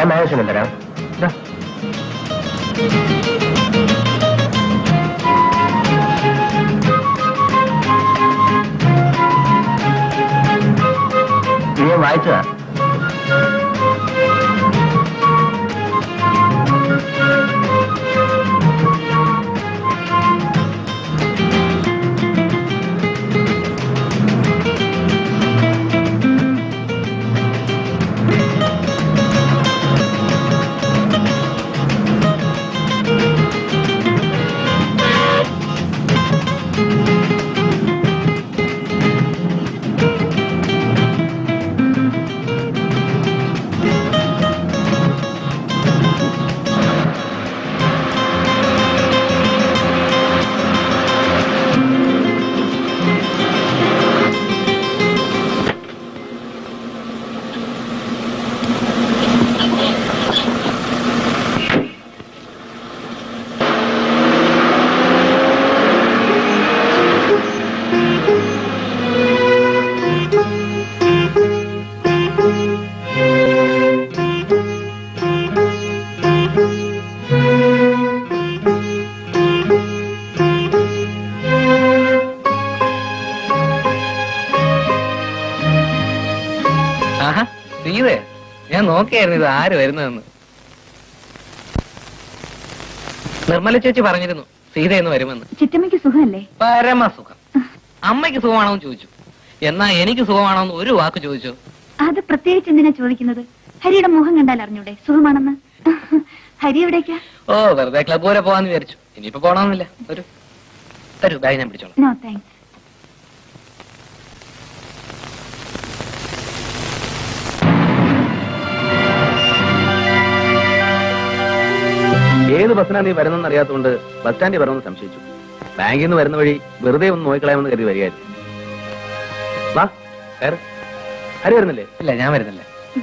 ഞാൻ മാനേജ്മെന്റ് തരാം. നീ വായിച്ചതാ? ഞാൻ നോക്കിയായിരുന്നു ഇത് ആര് വരുന്നതെന്ന്. നിർമ്മല ചേച്ചി പറഞ്ഞിരുന്നു സീതയെന്ന് വരുമെന്ന്. ചിറ്റമ്മയ്ക്ക് സുഖമല്ലേ? പരമസുഖം. അമ്മയ്ക്ക് സുഖമാണോന്ന് ചോദിച്ചു. എന്നാ എനിക്ക് സുഖമാണോന്ന് ഒരു വാക്ക് ചോദിച്ചു. അത് പ്രത്യേകിച്ച് എന്തിനാ ചോദിക്കുന്നത്? ഹരിയുടെ മുഖം കണ്ടാൽ അറിഞ്ഞൂടെ സുഖമാണെന്ന്? ഹരി എവിടേക്കാ? ഓ വെറുതെ ക്ലബ് വരെ പോവാന്ന് വിചാരിച്ചു. ഇനിയിപ്പോ പോണമെന്നില്ല. ഒരു തരൂ, ബാഗ് ഞാൻ പിടിച്ചോളാം. No thanks. ഏത് ബസ്സിനാണ് നീ വരുന്നെന്ന് അറിയാത്തതുകൊണ്ട് ബസ് സ്റ്റാൻഡിൽ വരണമെന്ന് സംശയിച്ചു. ബാങ്കിൽ നിന്ന് വരുന്ന വഴി വെറുതെ ഒന്ന് നോക്കിക്കളയാമെന്ന് കരുതി വരികയായിരുന്നു. വാ വേറെ ഹരി വരുന്നില്ലേ? ഇല്ല, ഞാൻ വരുന്നില്ല.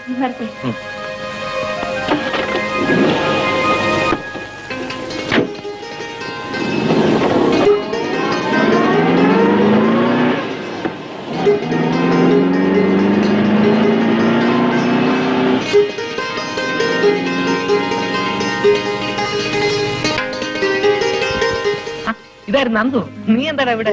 ഇതായിരുന്നു നന്ദു. നീ എന്താടാ ഇവിടെ?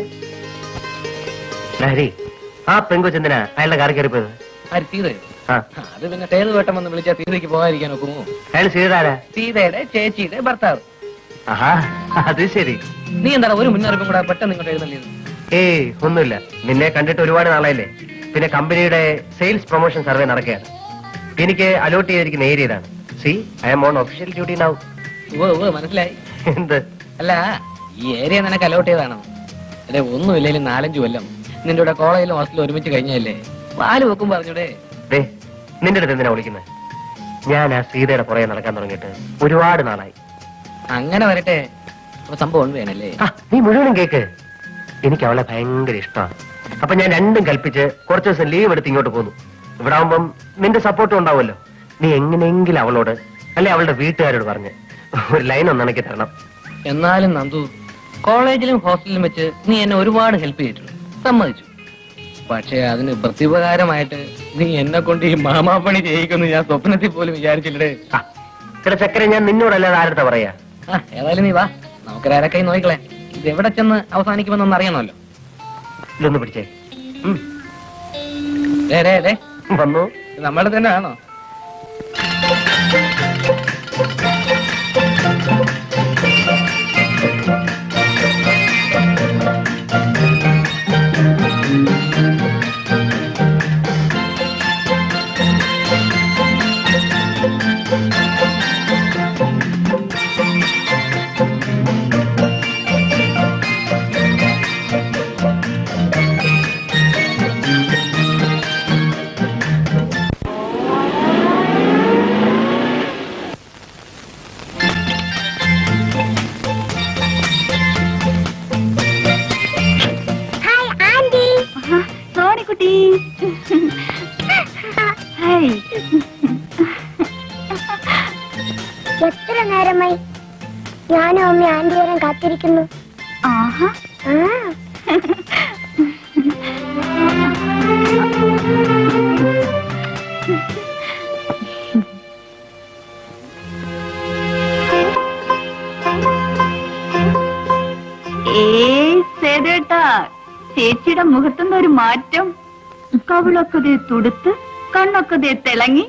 ആ പെങ്കൊച്ചെന്തിനാ അയാളുടെ കാറി കയറിപ്പോയത്? ആര്? സീതയോ? അത് പിന്നെ ടേത് വേട്ടം വന്ന് വിളിച്ചാൽ സീതയ്ക്ക് പോകാതിരിക്കാൻ ഒക്കുമോ? അയാൾ സീതാരാ? സീതയുടെ ചേച്ചിയുടെ ഭർത്താവ്. അത് ശരി. നീ എന്താടാ ഒരു മുന്നറിയിപ്പും കൂടെ പെട്ടെന്ന് ഇങ്ങോട്ട് എഴുന്നള്ളിയത്? ഏയ് ഒന്നുമില്ല, നിന്നെ കണ്ടിട്ട് ഒരുപാട് നാളായില്ലേ. പിന്നെ കമ്പനിയുടെ സെയിൽസ് പ്രൊമോഷൻ സർവേ നടക്കുകയാണ്. എനിക്ക് അലോട്ട് ചെയ്തിരിക്കുന്ന ഏരിയ ഇതാണ്. C I M on official duty now. മനസ്സിലായി. എന്ത്? അല്ല, ഈ ഏരിയ നിനക്ക് അലോട്ട് ചെയ്താണോ? അല്ലെ ഒന്നുമില്ലേലും 4-5 കൊല്ലം നിന്റെ കൂടെ കോളേജിലും ഹോസ്റ്റലിലും ഒരുമിച്ച് കഴിഞ്ഞല്ലേ? പാല് വെക്കും പറഞ്ഞൂടെ? നിന്റെ അടുത്ത് എന്തിനാ വിളിക്കുന്നത്? ഞാൻ ആ സീതയുടെ പുറകെ നടക്കാൻ തുടങ്ങിയിട്ട് ഒരുപാട് നാളായി. അങ്ങനെ വരട്ടെ, സംഭവം വേണല്ലേ? നീ മുഴുവനും കേക്ക്. എനിക്ക് അവളെ ഭയങ്കര ഇഷ്ടമാണ്. അപ്പൊ ഞാൻ രണ്ടും കൽപ്പിച്ച് കുറച്ചു ദിവസം ലീവ് എടുത്ത് ഇങ്ങോട്ട് പോന്നു. ഇവിടെ ആവുമ്പം നിന്റെ സപ്പോർട്ടും ഉണ്ടാവുമല്ലോ. നീ എങ്ങനെയെങ്കിലും അവളോട് അല്ലെ അവളുടെ വീട്ടുകാരോട് പറഞ്ഞ് ഒരു ലൈൻ ഒന്ന് ഇണക്കി തരണം. എന്നാലും നന്ദു, കോളേജിലും ഹോസ്റ്റലിലും വെച്ച് നീ എന്നെ ഒരുപാട് ഹെൽപ്പ് ചെയ്തിട്ടുണ്ട്, സമ്മതിച്ചു. പക്ഷെ അതിന് പ്രത്യുപകാരമായിട്ട് നീ എന്നെ കൊണ്ട് ഈ മാമാപ്പണി ചെയ്യിക്കുന്നു ഞാൻ സ്വപ്നത്തിൽ പോലും വിചാരിച്ചില്ലേ. ചക്കര, ഞാൻ നിന്നോടല്ലാതെ ആരുടെ പറയാ? ഏതായാലും നീ വാ, നമുക്കൊരാരൊക്കെ നോക്കിക്കളെ. ഇത് എവിടെ ചെന്ന് അവസാനിക്കുമെന്നൊന്ന് അറിയണമല്ലോ. ഇതൊന്ന് പിടിച്ചേ. വന്നു. നമ്മുടെ തന്നെ ആണോ? എത്ര നേരമായി ഞാനും അമ്മ ആന്റി വരാൻ കാത്തിരിക്കുന്നു. ഹരിയുടെ മുഖത്തുനിന്ന് ഒരു മാറ്റം. കവിളൊക്കെ ദേ തുടുത്ത്, കണ്ണൊക്കെ ദേ തിളങ്ങി.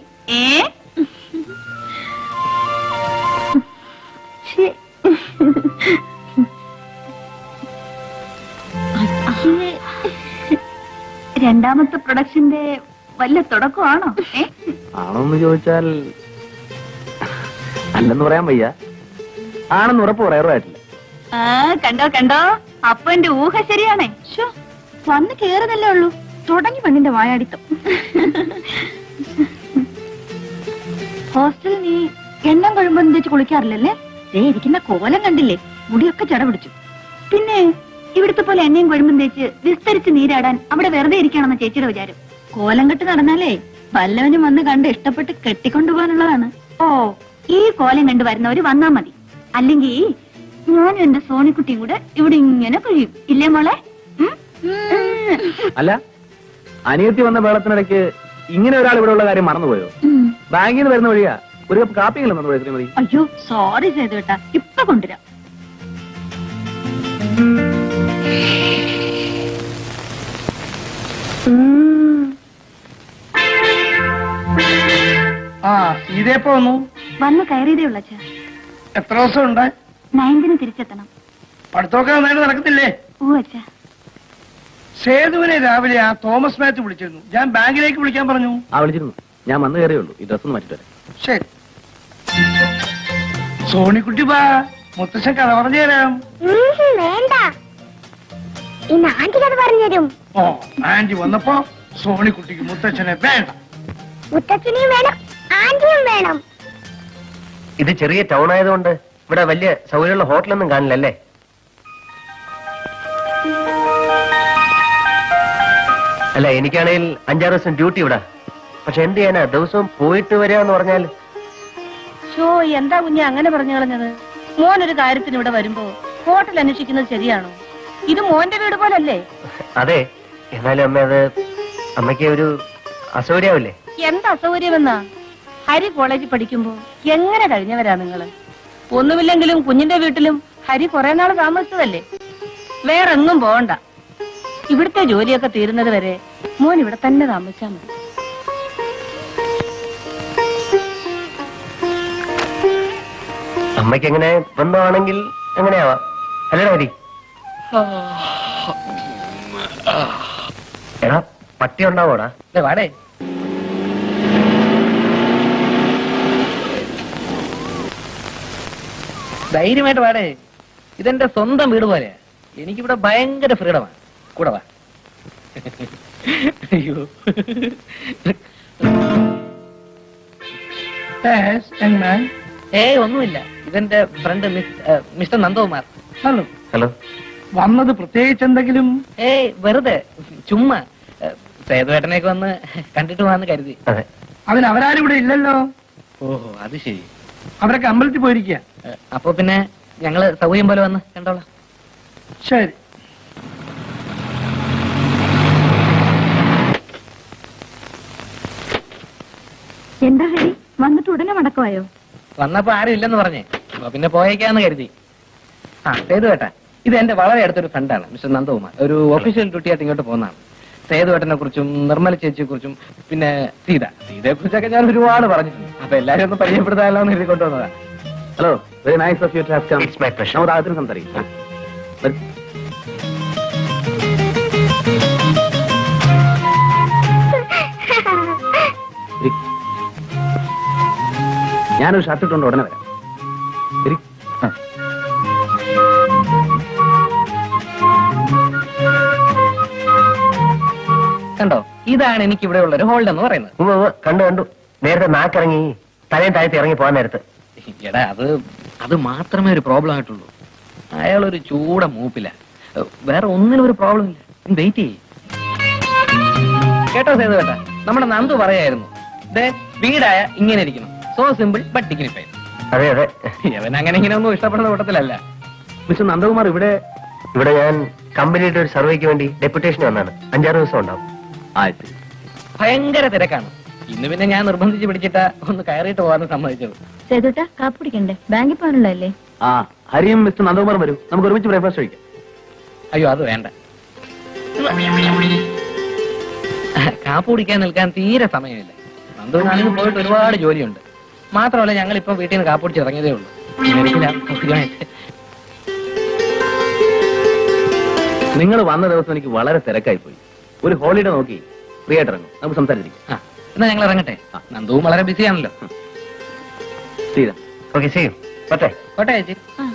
രണ്ടാമത്തെ പ്രൊഡക്ഷന്റെ വല്ല തുടക്കമാണോ? ആണോന്ന് ചോദിച്ചാൽ അല്ലെന്ന് പറയാൻ വയ്യ, ആണെന്ന് ഉറപ്പ് പറയാറുമായിട്ടില്ല. കണ്ടോ കണ്ടോ, അപ്പൊ എന്റെ ഊഹ ശരിയാണേ. വന്ന് കേറുന്നല്ലേ ഉള്ളൂ, തുടങ്ങി പെണ്ണിന്റെ വായാടിത്തം. ഹോസ്റ്റലിൽ നീ എണ്ണം കഴിയുമ്പോൾ തേച്ച് കുളിക്കാറില്ലല്ലേ? ഇരിക്കുന്ന കോലം കണ്ടില്ലേ, മുടിയൊക്കെ ചട പിടിച്ചു. പിന്നെ ഇവിടുത്തെ പോലെ എണ്ണയും കൊഴുമ്പും തേച്ച് വിസ്തരിച്ച് നീരാടാൻ അവിടെ വെറുതെ ഇരിക്കണമെന്ന് ചേച്ചിയുടെ വിചാരം. കോലം കെട്ട് നടന്നാലേ വല്ലവനും വന്ന് കണ്ട് ഇഷ്ടപ്പെട്ട് കെട്ടിക്കൊണ്ടുപോകാനുള്ളതാണ്. ഓ, ഈ കോലം കണ്ടു വരുന്നവര് വന്നാ മതി. അല്ലെങ്കിൽ ഞാനും എന്റെ സോണിക്കുട്ടിയും കൂടെ ഇവിടെ ഇങ്ങനെ കഴിയും, ഇല്ലേ മോളെ? അല്ല, അനിയത്തി വന്ന വേളത്തിനിടയ്ക്ക് ഇങ്ങനെ ഒരാൾ ഇവിടെ ഉള്ള കാര്യം മറന്നുപോയോ? ബാങ്കിൽ നിന്ന് വരുന്ന വഴിയാ, ഒരു കപ്പ് കാപ്പിയെങ്കിലും വന്നു ശ്രീമതി. അയ്യോ സോറി ചെയ്തു കേട്ടാ, ഇപ്പൊ കൊണ്ടുവരാം. ഇതേപ്പോ വന്ന് കയറിയതേ ഉള്ള അച്ഛാ. എത്ര ദിവസം ഉണ്ട്? 9ന് തിരിച്ചെത്തണം. പഠിത്തമൊക്കെ നന്നായിട്ട് നടക്കത്തില്ലേ? ഓ അച്ഛാ. സേതുവിനെ രാവിലെ ആ തോമസ് മാത്യു വിളിച്ചിരുന്നു, ഞാൻ ബാങ്കിലേക്ക് വിളിക്കാൻ പറഞ്ഞു. വിളിച്ചിരുന്നു, ഞാൻ വന്നു കയറിയുള്ളൂ. ഈ ഡ്രസ് ഒന്ന് മാറ്റിട്ട് വരാം. ശരി. സോണിക്കുട്ടി ബാ, മുത്തശ്ശൻ കഥ പറഞ്ഞു തരാം. വേണ്ട, ഇന്ന് ആന്റി കഥ പറഞ്ഞുതരും. ഓ, ആന്റി വന്നപ്പോ സോണിക്കുട്ടിക്ക് മുത്തച്ഛനെ വേണ്ട. മുത്തച്ഛനെയും വേണം, ആന്റിയും വേണം. ഇത് ചെറിയ ടൗൺ ആയതുകൊണ്ട് ഇവിടെ വലിയ സൗകര്യമുള്ള ഹോട്ടലൊന്നും കാണില്ലല്ലേ? അല്ല, എനിക്കാണെങ്കിൽ 5-6 ദിവസം ഡ്യൂട്ടി ഇവിടെ. പക്ഷെ എന്ത് ചെയ്യാനാ, ദിവസവും പോയിട്ട് വരാന്ന് പറഞ്ഞാൽ. എന്താ കുഞ്ഞെ അങ്ങനെ പറഞ്ഞു കളഞ്ഞത്? മോനൊരു കാര്യത്തിന് ഇവിടെ വരുമ്പോ ഹോട്ടൽ അന്വേഷിക്കുന്നത് ശരിയാണോ? ഇത് മോന്റെ വീട് പോലല്ലേ? അതെ, എന്നാലും അമ്മ, അത് അമ്മയ്ക്ക് ഒരു അസൗകര്യാവില്ലേ? എന്താ അസൗകര്യമെന്നാ? ഹരി കോളേജിൽ പഠിക്കുമ്പോ എങ്ങനെ കഴിഞ്ഞവരാ നിങ്ങള്? ഒന്നുമില്ലെങ്കിലും കുഞ്ഞിന്റെ വീട്ടിലും ഹരി കുറെ നാൾ താമസിച്ചതല്ലേ. വേറെങ്ങും പോകണ്ട. ഇവിടുത്തെ ജോലിയൊക്കെ തീരുന്നത് വരെ മോൻ ഇവിടെ തന്നെ താമസിച്ചാ മതി. അമ്മയ്ക്ക് എങ്ങനെ ബന്ധമാണെങ്കിൽ എങ്ങനെയാവാം, അല്ലേ ഹരി? എടാ, പട്ടി ഉണ്ടാവോടാ? വാടേ, ധൈര്യമായിട്ട് വാടേ. ഇതെന്റെ സ്വന്തം വീട് പോലെയാ. എനിക്കിവിടെ ഭയങ്കര ഫ്രീഡമാണ്. കൂടെ വാ. അയ്യോ, ഒന്നുമില്ല. ഇതെന്റെ friend mister Nandakumar. Hello. Hello. വന്നത് പ്രത്യേകിച്ച് എന്തെങ്കിലും? വെറുതെ ചുമ്മാ സേതുവേട്ടനെയൊക്കെ വന്ന് കണ്ടിട്ട് പോവാന്ന് കരുതി. അതിന് അവരാരും ഇവിടെ ഇല്ലല്ലോ. ഓഹോ, അത് ശരി. അവരൊക്കെ അമ്പലത്തിൽ പോയിരിക്കുക. അപ്പൊ പിന്നെ ഞങ്ങള് സൗകര്യം പോലെ വന്ന് കണ്ടോളാം. ശരി. എന്താ ഹരി, വന്നിട്ട് ഉടനെ മടക്കമായോ? വന്നപ്പോ ആരും ഇല്ലെന്ന് പറഞ്ഞേ, അപ്പൊ പിന്നെ പോയേക്കാന്ന് കരുതി. സേതുവേട്ട, ഇത് എന്റെ വളരെ അടുത്തൊരു ഫ്രണ്ടാണ്, മിസ്റ്റർ നന്ദകുമാർ. ഒരു ഒഫീഷ്യൽ ഡ്യൂട്ടി ആയിട്ട് ഇങ്ങോട്ട് പോകുന്നതാണ്. സേതുവേട്ടനെ കുറിച്ചും നിർമ്മല ചേച്ചിയെ കുറിച്ചും പിന്നെ സീതയെ കുറിച്ചൊക്കെ ഞാൻ ഒരുപാട് പറഞ്ഞിട്ടുണ്ട്. അപ്പൊ എല്ലാരും ഒന്ന് പരിചയപ്പെടുത്താമല്ലോ എന്ന് എഴുതി കൊണ്ടുവന്നതാ. Hello, very nice of you to have come. It's my pleasure. നമുക്ക് ആദ്യം സംസാരിക്കാം. ഞാനൊരു ഷർട്ട് ഇട്ടുകൊണ്ട് ഉടനെ വരാം. ശരി. കണ്ടോ, ഇതാണ് എനിക്ക് ഇവിടെ ഉള്ള ഒരു ഹോൾഡ് എന്ന് പറയുന്നത്. കണ്ടു. നേരത്തെ നാക്കിറങ്ങി തലയും താഴത്ത് ഇറങ്ങി പോകാൻ നേരത്ത്. എടാ, അത് മാത്രമേ ഒരു പ്രോബ്ലം ആയിട്ടുള്ളൂ. അയാളൊരു ചൂട മൂപ്പില്ല, വേറെ ഒന്നിനും ഒരു പ്രോബ്ലം ഇല്ല. വെയിറ്റ് ചെയ്യ്. കേട്ടോ സേതുവേട്ടാ, നമ്മുടെ നന്ദു പറയായിരുന്നു, വീടായ ഇങ്ങനെ ഇരിക്കണം, സോ സിമ്പിൾ ബട്ട് ഡിഗ്നിഫൈഡ്. അതെ അതെ, അവൻ അങ്ങനെ ഇങ്ങനെ ഒന്നും ഇഷ്ടപ്പെടുന്ന കൂട്ടത്തിലല്ല. മിസ്റ്റർ നന്ദകുമാർ, ഇവിടെ ഞാൻ കമ്പനിയുടെ ഒരു സർവേക്ക് വേണ്ടി ഡെപ്യൂട്ടേഷൻ വന്നാണ്. 5-6 ദിവസം ഉണ്ടാവും. ഭയങ്കര തിരക്കാണ്. ഇന്ന് പിന്നെ ഞാൻ നിർബന്ധിച്ച് പിടിച്ചിട്ടാ ഒന്ന് കയറിയിട്ട് പോകാൻ സമ്മതിച്ചത്. സേതുട്ടാ, കാപ്പ് കുടിക്കണ്ടേ? ബാങ്കിൽ പോകാനുള്ളതല്ലേ? ഹരിയും മിസ്റ്റർ നന്ദകുമാറും വരൂ, നമുക്ക് ഒരുമിച്ച് ബ്രേക്ക്ഫാസ്റ്റ് കഴിക്കാം. അയ്യോ, അത് വേണ്ട. കാപ്പ് കുടിക്കാൻ നിൽക്കാൻ തീരെ സമയമില്ല. നന്ദുവിനാണെങ്കിൽ പോയിട്ട് ഒരുപാട് ജോലിയുണ്ട്. മാത്രമല്ല ഞങ്ങൾ ഇപ്പൊ വീട്ടിൽ നിന്ന് കാപ്പ് കുടിച്ച് ഇറങ്ങിയതേ ഉള്ളൂ. നിങ്ങൾ വന്ന ദിവസം എനിക്ക് വളരെ തിരക്കായി പോയി. ഒരു ഹോളിഡേ നോക്കി ഫ്രീ ആയിട്ട് ഇറങ്ങും, നമുക്ക് സംസാരിച്ചിരിക്കും. എന്നാ ഞങ്ങൾ ഇറങ്ങട്ടെ. നന്ദുവും വളരെ ബിസിയാണല്ലോ. ശരി, ഓക്കെ, ചെയ്യും. പറ്റേ കോട്ടെ ചേച്ചി.